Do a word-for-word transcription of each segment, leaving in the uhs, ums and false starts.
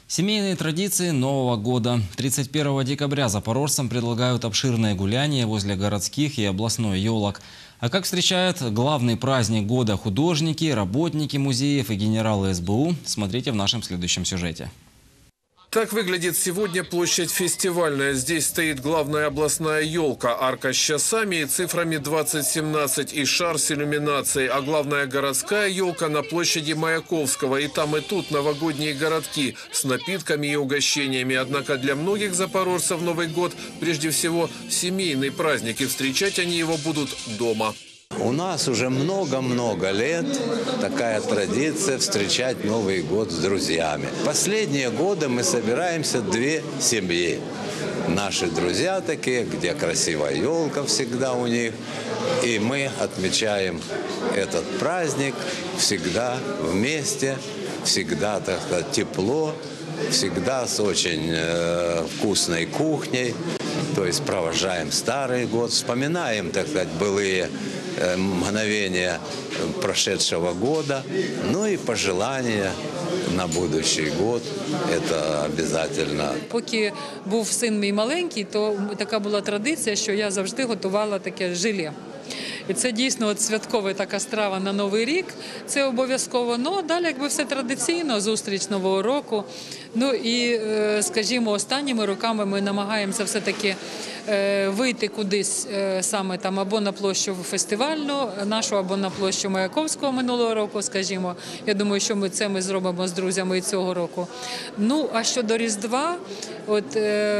Семейные традиции Нового года. тридцать первого декабря запорожцам предлагают обширное гуляние возле городских и областной елок. А как встречают главный праздник года художники, работники музеев и генералы эс бэ у, смотрите в нашем следующем сюжете. Так выглядит сегодня площадь фестивальная. Здесь стоит главная областная елка, арка с часами и цифрами двадцать семнадцать и шар с иллюминацией. А главная городская елка на площади Маяковского. И там, и тут новогодние городки с напитками и угощениями. Однако для многих запорожцев Новый год прежде всего семейный праздник. И встречать они его будут дома. У нас уже много-много лет такая традиция встречать Новый год с друзьями. Последние годы мы собираемся две семьи. Наши друзья такие, где красивая елка всегда у них. И мы отмечаем этот праздник всегда вместе, всегда, так сказать, тепло, всегда с очень э, вкусной кухней. То есть провожаем старый год, вспоминаем, так сказать, былые мгновения прошедшего года, ну и пожелания на будущий год. Это обов'язково. Поки був син мій маленький, то така була традиція, що я завжди готувала таке желе. І це дійсно от святкова така страва на Новий рік, це обов'язково. Ну, а далі якби все традиційно, зустріч Нового року. Ну і, скажімо, останніми роками ми намагаємося все-таки вийти кудись саме там або на площу фестивальну нашу, або на площу Маяковського минулого року, скажімо. Я думаю, що ми це ми зробимо з друзями і цього року. Ну, а щодо Різдва, от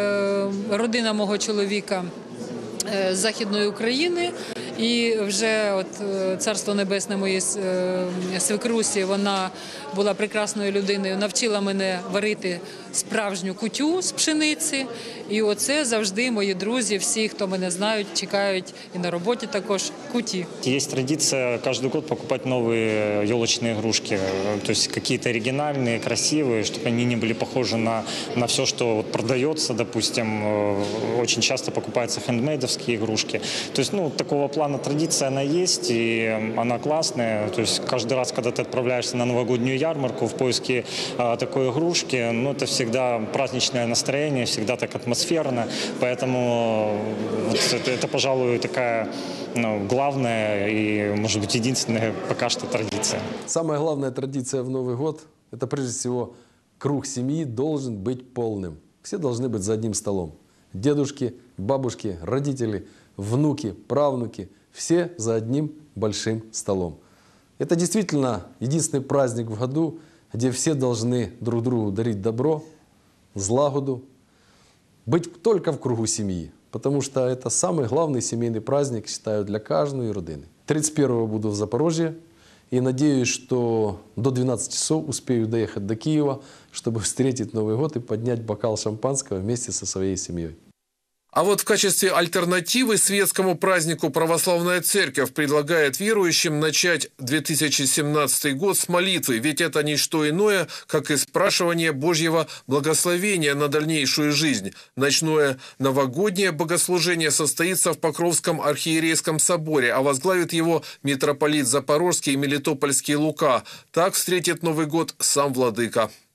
родина мого чоловіка з Західної України, і вже от Царство Небесне моєї свекрусі, вона була прекрасною людиною, навчила мене варити справжню кутю з пшениці. І оце завжди мої друзі, всі, хто мене знають, чекають і на роботі також куті. Есть традиция каждый год покупать новые елочные игрушки, то есть какие-то оригинальные, красивые, чтобы они не были похожи на, на все, что вот продается, допустим. Очень часто покупаются хендмейдовские игрушки. То есть, ну, такого плана традиция она есть, и она классная. То есть каждый раз, когда ты отправляешься на новогоднюю ярмарку в поиске а, такой игрушки, ну, это всегда праздничное настроение, всегда так атмосферно. Поэтому вот это, это, пожалуй, такая, ну, главная и, может быть, единственная пока что традиция. Самая главная традиция в Новый год – это, прежде всего, круг семьи должен быть полным. Все должны быть за одним столом. Дедушки, бабушки, родители, внуки, правнуки – все за одним большим столом. Это действительно единственный праздник в году, где все должны друг другу дарить добро, злагоду, быть только в кругу семьи, потому что это самый главный семейный праздник, считаю, для каждой родины. тридцать первого буду в Запорожье и надеюсь, что до двенадцати часов успею доехать до Киева, чтобы встретить Новый год и поднять бокал шампанского вместе со своей семьей. А вот в качестве альтернативы светскому празднику Православная Церковь предлагает верующим начать две тысячи семнадцатый год с молитвы, ведь это не что иное, как и спрашивание Божьего благословения на дальнейшую жизнь. Ночное новогоднее богослужение состоится в Покровском архиерейском соборе, а возглавит его митрополит Запорожский и Мелитопольский Лука. Так встретит Новый год сам владыка.